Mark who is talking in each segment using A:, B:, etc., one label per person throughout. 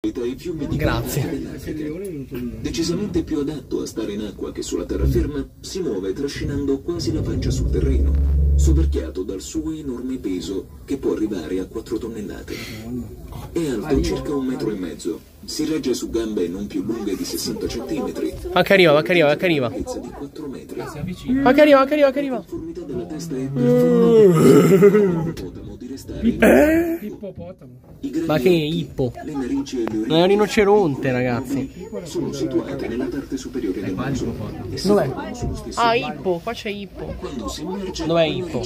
A: ai fiumi di
B: Grazie.
A: Decisamente più adatto a stare in acqua che sulla terraferma, si muove trascinando quasi la pancia sul terreno, soverchiato dal suo enorme peso che può arrivare a 4 tonnellate. È alto circa 1,5 metri. Si regge su gambe non più lunghe di 60 centimetri.
B: Ma che arriva, ma che arriva, ma che arriva.
A: Di 4 metri.
B: Ma che arriva, ma che arriva, ma che arriva.
A: La formità della testa è perfetta.
C: Ippopotamo.
B: Ma che ippo?
A: Le narici e le
B: Non è un rinoceronte, ragazzi.
A: sono situate nella parte superiore del muso.
B: Dov'è? Ah, ippo, qua c'è ippo.
A: Quando si immerge,
B: Dov'è ippo?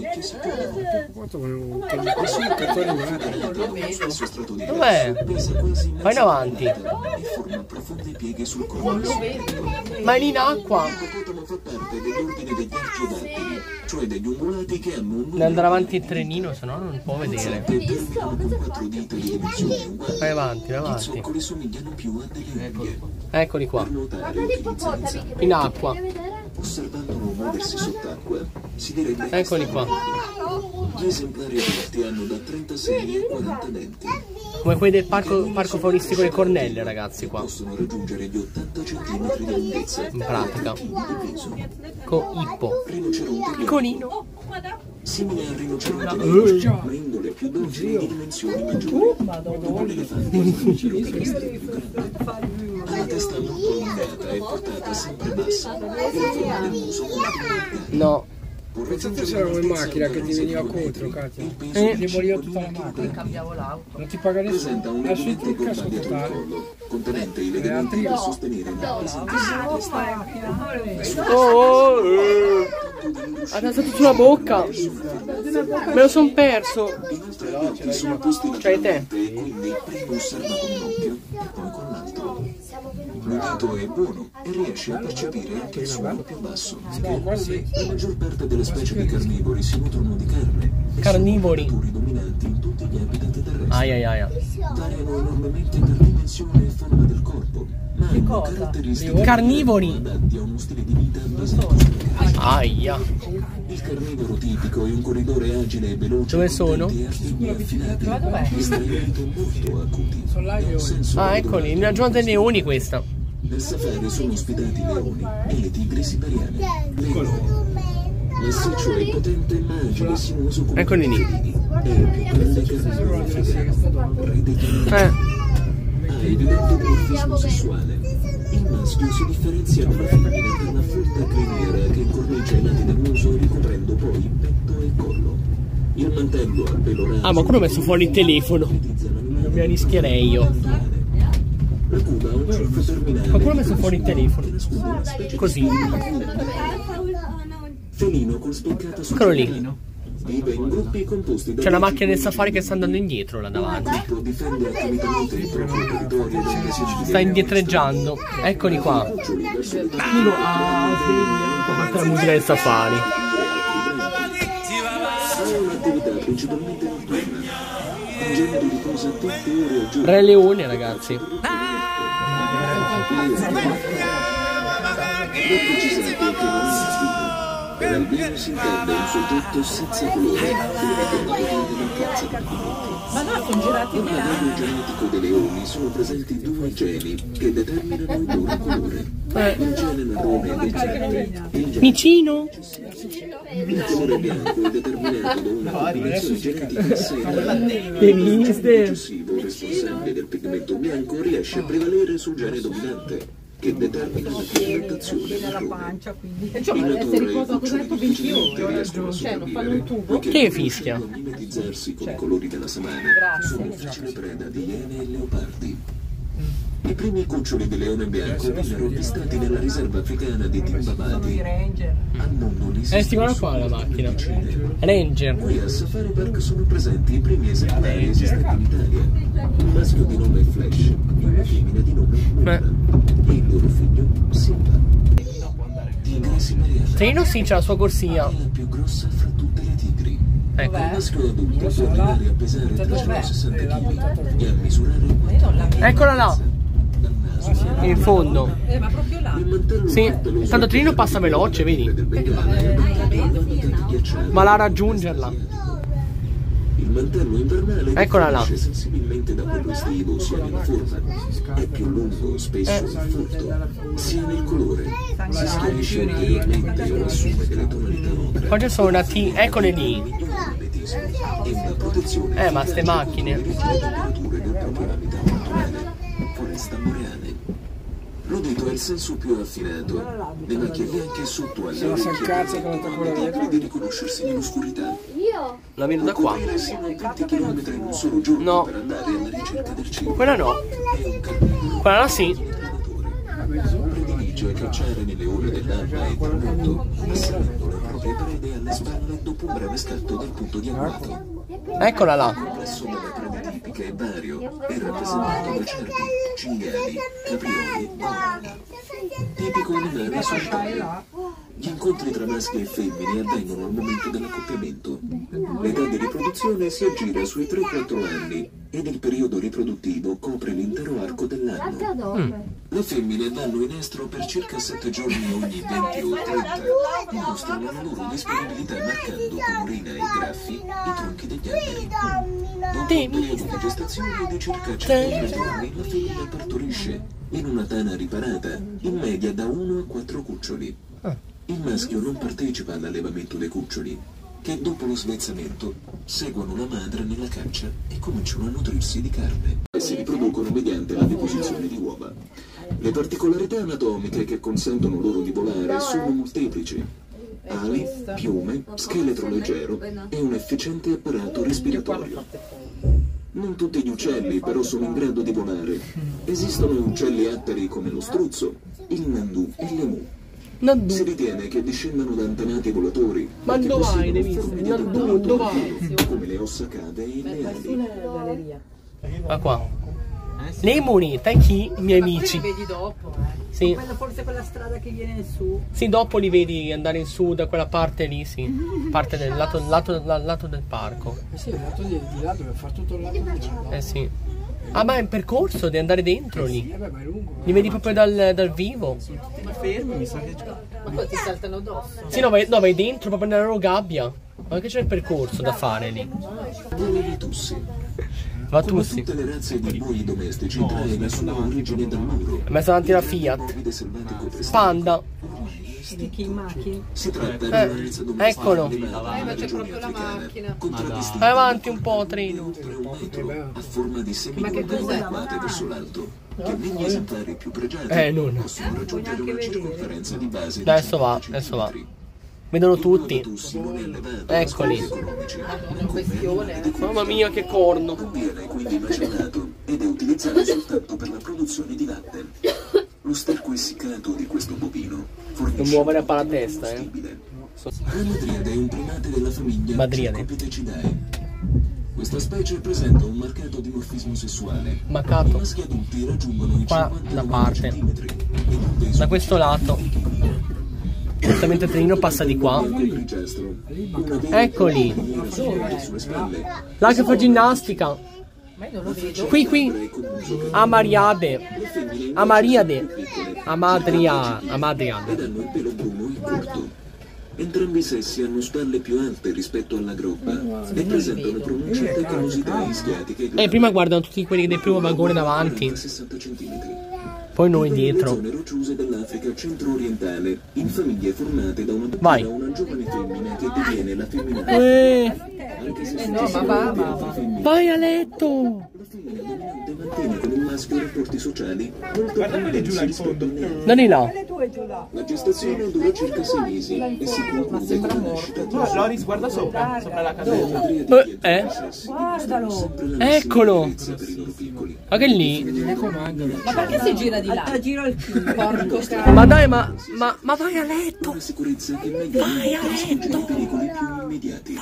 B: Dov'è? Vai in avanti.
A: E forma profonde pieghe sul corpo.
B: Ma è lì in acqua.
A: L'ippopotamo fa parte dell'ordine degli artiodattili, cioè degli ungulati che hanno un
B: Deve andare avanti il trenino, se no non può vedere.
A: terminano con 4 dita di dimensioni uguali.
B: Vai avanti, vai
A: I
B: avanti.
A: zoccoli somigliano più a delle unghie.
B: Eccoli qua.
A: Per nuotare utilizzano il zampo.
B: In acqua.
A: Osservandolo muoversi sott'acqua, si direbbe che
B: Eccoli qua.
A: gli esemplari adulti hanno da 36 a 40 denti.
B: Come quelli del parco faunistico di Cornelle, ragazzi, qua.
A: Possono raggiungere gli 80 cm di lunghezza.
B: In pratica. Con ippo.
A: Rinoceronte
B: Piccolino.
A: simile al rinoceronte belga, ma indole più docile di dimensioni maggiori. Dopo l'elefante, il rinoceronte terrestre più grande. Ha la testa molto allungata e portata sempre bassa. E la forma del muso molto lunga.
B: No.
C: Pensate c'era una macchina che ti veniva contro, Katia. Ti moriva tutta la macchina. Non ti paga nessuno.
A: Presenta un
C: Lasci il
A: legumento
C: trucco a
A: gomma dietro il
C: scottare.
A: collo, contenente i legamenti per sostenere la pesantissima testa.
B: Ha tassato sulla bocca. Me lo son perso.
A: Inoltre gli occhi sono posti
B: Cioè te.
A: lateralmente e quindi prima osserva con un occhio e poi con l'altro. L'udito è buono e riesce a percepire anche il suono più basso.
C: No, qua sì.
A: La maggior parte delle specie di carnivori si nutrono di carne e
B: Carnivori.
A: sono predatori dominanti in tutti gli habitat terrestri.
B: Ai ai ai.
A: Variano enormemente per dimensione e forma del corpo, ma hanno caratteristiche
B: Carnivori.
A: adatti a uno stile di vita basato
B: Aia.
A: il carnivoro tipico è un corridore agile e veloce.
B: Dove sono?
A: Con denti affilati, estremamente molto acuti. Un senso
B: Ah, eccoli. In una giornata dei leoni questa.
A: Nel safari sono ospitati i leoni e le tigri siberiane. Massiccio e potente ma agile e sinuoso come
B: Eccoli lì.
A: è il più grande carnivoro africano. Re dei cammelli. Ha evidente dimorfismo sessuale. Il maschio si differenzia dalla femmina per una folta criniera che incorniccia i lati del muso ricoprendo poi petto e collo. Il mantello al pelo raso.
B: Ah, ma quello ho messo fuori il telefono. Non mi rischierei io.
A: La Cuba ha un ciuffo terminale.
B: Ma quello ho messo fuori il telefono. Così.
A: Felino con spiccata
B: Eccolo lì.
A: Vive in gruppi composti da
B: C'è una macchina del safari che sta andando indietro là davanti.
A: difende attivamente il proprio territorio dalle
B: Sta
A: sfide.
B: indietreggiando. Eccoli qua. Questa è la musica del safari.
A: Ha un'attività principalmente notturna. In genere riposa tante ore al giorno.
B: Re Leone, ragazzi.
A: Lo precisate che non è spina. Per albino si intende un soggetto senza colore che deve della mancanza di pigmenti. Nel materiale genetico dei leoni sono presenti due geni che determinano il loro colore. Il gene marrone dei cervi e il gene
B: Micino.
A: Il colore bianco è determinato da una combinazione genetica sera.
B: Benissimo.
A: Successivo responsabile del pigmento bianco riesce a prevalere sul gene dominante, che determina la pigmentazione marrone. In natura i cuccioli difficilmente riescono a sopravvivere, poiché
B: Che
A: non
B: fischia?
A: riuscendo a mimetizzarsi con i colori della savana, sono facile preda di iene e leopardi. I primi cuccioli di leone bianco vennero avvistati nella riserva africana di Timbabadi. Al mondo li si
B: Guarda qua la macchina. Ranger.
A: Qui al Safari Park sono presenti i primi esemplari esistenti in Italia. Un maschio di nome Flash e una femmina di nome Mura. E il loro figlio Simba. Tigre siberiana.
B: Trino sì, c'ha la sua corsia.
A: È la più grossa fra tutte le tigri.
B: Ecco.
A: Il maschio adulto può arrivare a pesare 360 kg e a misurare 4
B: Eccola là.
A: dal naso.
B: In fondo.
D: Ma proprio là.
A: Il mantello
B: Sì.
A: frettoloso
B: Tanto Trino passa veloce, vedi.
A: del Bengala è dotato di una testa ghiacciata.
B: Ma la raggiungerla.
A: Il mantello invernale
B: Eccola là.
A: differisce sensibilmente da quello estivo sia nella forma, è più lungo, spesso e folto, sia nel colore, si schiarisce ulteriormente o assume delle tonalità ocra.
B: Qua ci sono una T, eccole lì.
A: E una protezione
B: Ma ste macchine.
A: le temperature del proprio habitat naturale, foresta boreale. L'udito è il senso più affinato, le macchie bianche sotto alle orecchie permettono di riconoscersi nell'oscurità.
B: La vedo da qua.
A: Correre sino a 20 km in un solo giorno
B: No.
A: per andare alla ricerca del cibo.
B: Quella no.
A: È un carnivoro
B: Quella là sì.
A: predatore. Predilige cacciare nelle ore dell'alba e tramonto, assalendo le proprie prede alle spalle dopo un breve scatto dal punto di agguato.
B: Eccola là.
A: Il complesso delle prede tipiche è vario, è rappresentato da cervi, cinghiali, caprioli, orani. Tipico animale solitario. Gli incontri tra maschi e femmine avvengono al momento dell'accoppiamento. L'età di riproduzione si aggira sui 3-4 anni ed il periodo riproduttivo copre l'intero arco dell'anno. Le femmine vanno in estro per circa 7 giorni ogni 20 o 30. Mostrano la loro disponibilità marcando con urina e graffi i tronchi degli alberi. Dopo un periodo di gestazione di circa 103 giorni la femmina partorisce in una tana riparata, in media da 1 a 4 cuccioli. Il maschio non partecipa all'allevamento dei cuccioli, che dopo lo svezzamento seguono la madre nella caccia e cominciano a nutrirsi di carne. E si riproducono mediante la deposizione di uova. Le particolarità anatomiche che consentono loro di volare sono molteplici. Ali, piume, scheletro leggero e un efficiente apparato respiratorio. Non tutti gli uccelli però sono in grado di volare. Esistono uccelli atteri come lo struzzo, il nandù e l'emu. Si ritiene che discendano da antenati volatori.
B: Ma
A: che
B: dove vai?
A: possiedono
B: Devi
A: forme di
B: Nandù,
A: tentato
B: dove
A: piccolo, come le ossa cave e le ali.
B: Ma qua. Lei moneta e chi? I miei amici.
D: Li vedi dopo,
B: Sì.
D: Forse quella strada che viene su.
B: Sì, dopo li vedi andare in su da quella parte lì, sì. Parte del lato del parco.
C: Sì, il lato di là dove fa tutto il lato di là.
B: Sì. Ah, ma è un percorso di andare dentro lì.
C: Beh, ma è lungo.
B: Li vedi proprio dal vivo.
D: Ma poi ti saltano addosso.
B: Sì, no, vai dentro proprio nella loro gabbia. Ma che c'è il percorso da fare lì?
A: Buoi tussi.
B: Va tu
A: Come
B: sì.
A: tutte le razze di buoi domestici trae la sua origine dal muro.
B: È messa davanti la Fiat.
A: Bovide selvatico prestante.
B: Panda.
D: Chi macchine?
A: Si tratta di una razza domestica
B: Eccolo.
A: allevata nella
D: c'è
A: regione
D: proprio la
A: africana,
D: macchina.
A: contraddistinta
B: Vai avanti un po', treno.
A: oltre 1 metro, a forma di semiluane arcuate verso l'alto, che negli esemplari più pregiati
B: non.
A: possono raggiungere una circonferenza di base di
B: Adesso va,
A: 50
B: adesso va.
A: centimetri.
B: Vedono
A: Il numero
B: tutti.
A: di tussi non è elevato a
B: Eccoli.
A: scopi economici,
D: questione.
B: Mamma mia, che corno.
A: non viene quindi macellato ed è utilizzato soltanto per la produzione di latte. Lo sterco essiccato di questo bovino fornisce
B: Non muovere
A: un
B: a palatesta,
A: combustibile. La madriade è un primate della famiglia
B: Madriade.
A: Cercopithecidae. Questa specie presenta un marcato dimorfismo sessuale.
B: Marcato.
A: I maschi adulti raggiungono i
B: Qua,
A: 50
B: da parte.
A: centimetri ed un peso
B: Da questo lato. Giustamente il trenino passa di qua.
A: grigiastro. Una vera
B: Eccoli.
A: maniera sorgente sulle spalle.
B: Là che fa ginnastica.
D: Ma io non lo vedo.
B: Qui. Amariade. Amariade. Amadriade.
A: Ed hanno il pelo bruno e corto. Entrambi i sessi hanno spalle più alte rispetto alla groppa e presentano pronunciate callosità ischiatiche.
B: Prima guardano tutti quelli del primo vagone davanti.
A: 60 centimetri.
B: Poi noi
A: Vivono nelle
B: dietro.
A: zone rocciose dell'Africa centro-orientale, in famiglie formate da una
B: Vai.
A: una giovane femmina che diviene la femminile. Anche se
D: No, ma
B: Vai a letto.
A: la femmina dominante mantiene con il maschio rapporti sociali molto più intensi rispetto alle altre.
B: Da di là.
A: La gestazione dura circa 6 mesi e si conclude con la nascita di
E: Loris, guarda sopra la
A: le
E: casella.
A: madriadi di entrambi i sessi
D: Guardalo.
A: dimostrano sempre la massima
B: Eccolo.
A: bellezza per i loro piccoli.
B: Ma che lì?
C: Le comandano.
D: Ma perché si gira di là? Giro il porco
B: Ma dai, ma vai a letto.
A: Una sicurezza che meglio per sfuggire ai pericoli più immediati.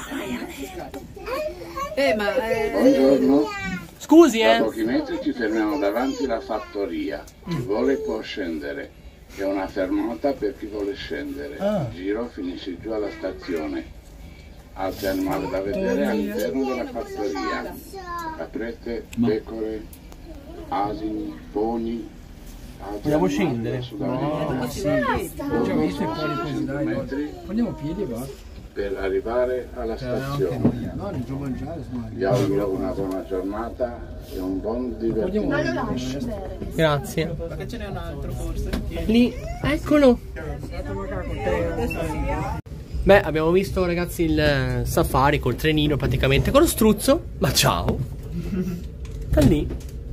F: Buongiorno,
B: Scusi,
F: da pochi metri ci fermiamo davanti alla fattoria. Chi vuole può scendere. È una fermata per chi vuole scendere. Il giro finisce giù alla stazione. Altri animali da vedere all'interno della fattoria. Caprette, pecore, asini, poni.
B: Vogliamo scendere?
C: Già visto i poli così, dai. Prendiamo piedi e basta.
F: per arrivare alla stazione.
C: No, non devo mangiare,
F: Vi auguro una buona giornata e un buon divertimento.
B: Grazie.
E: Perché ce n'è un altro forse?
B: Lì, eccolo. Beh, abbiamo visto ragazzi il safari col trenino praticamente con lo struzzo. Ma ciao. Da lì.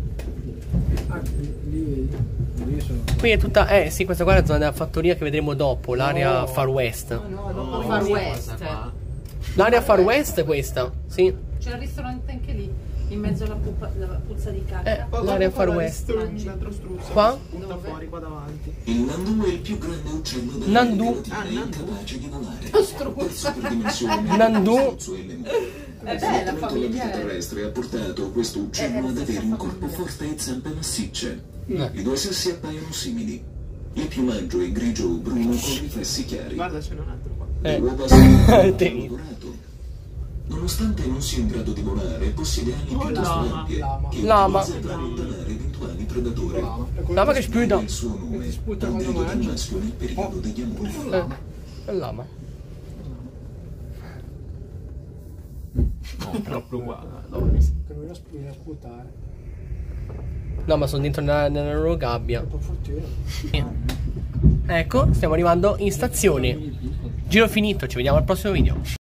B: Qui è tutta, sì, questa qua è la zona della fattoria che vedremo dopo, l'area Far West.
D: Far West.
B: L'area Far West è questa, sì.
D: C'è il ristorante anche lì, in mezzo alla puzza di cacca.
B: L'area Far West.
E: Un altro struzzo.
B: Qua?
E: Butta fuori qua davanti.
A: Il Nandù è il più grande uccello del
B: Nandù.
A: mondo, incapace di volare. Per super dimensioni,
B: Nandù.
A: struzzo e lemure.
D: bella,
A: La
D: familiare.
A: vita terrestre ha portato questo uccello ad avere un corpo forte e zampe massicce. I due sessi appaiono simili. Il piumaggio è grigio o bruno con riflessi chiari.
E: Guarda, ce n'è un altro qua.
A: Le uova sono
B: Tenni.
A: dorato. Nonostante non sia in grado di volare, possiede ali piuttosto ampie che
B: Lama.
A: utilizza per allontanare eventuali predatori.
B: Lama che sputa.
A: Il suo nome, bandito dal maschio nel periodo degli amori.
B: È lama.
E: Proprio qua.
C: Che non la sputare.
B: No, ma sono dentro nella loro gabbia.
C: Per fortuna.
B: Ecco, stiamo arrivando in stazione. Giro finito, ci vediamo al prossimo video.